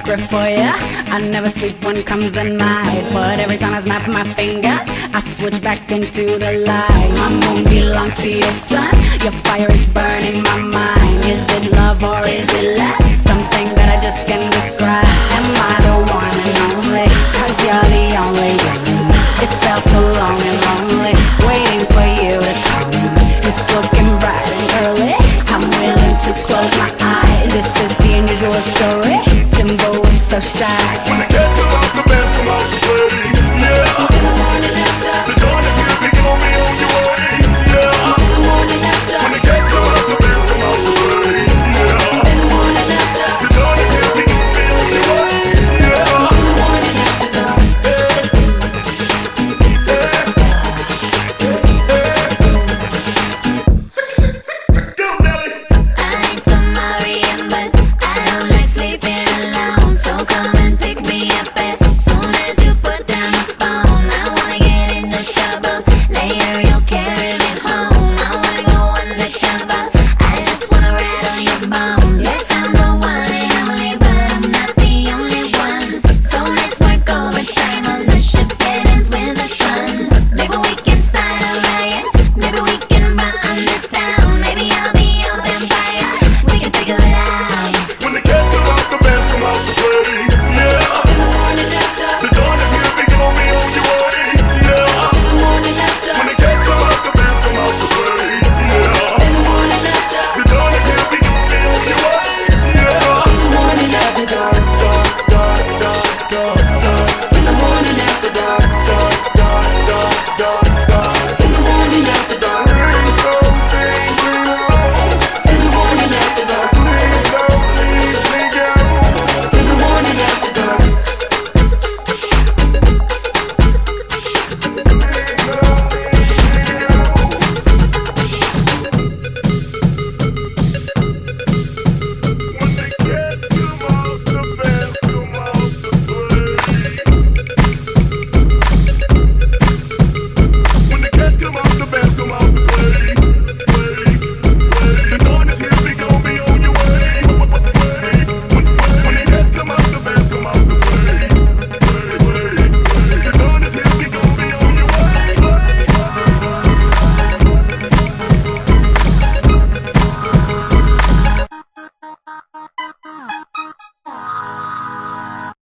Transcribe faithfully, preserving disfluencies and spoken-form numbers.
secret for ya. I never sleep when comes the night, but every time I snap my fingers, I switch back into the light. My moon belongs to your sun. Your fire is burning my mind. Is it love or is it lust?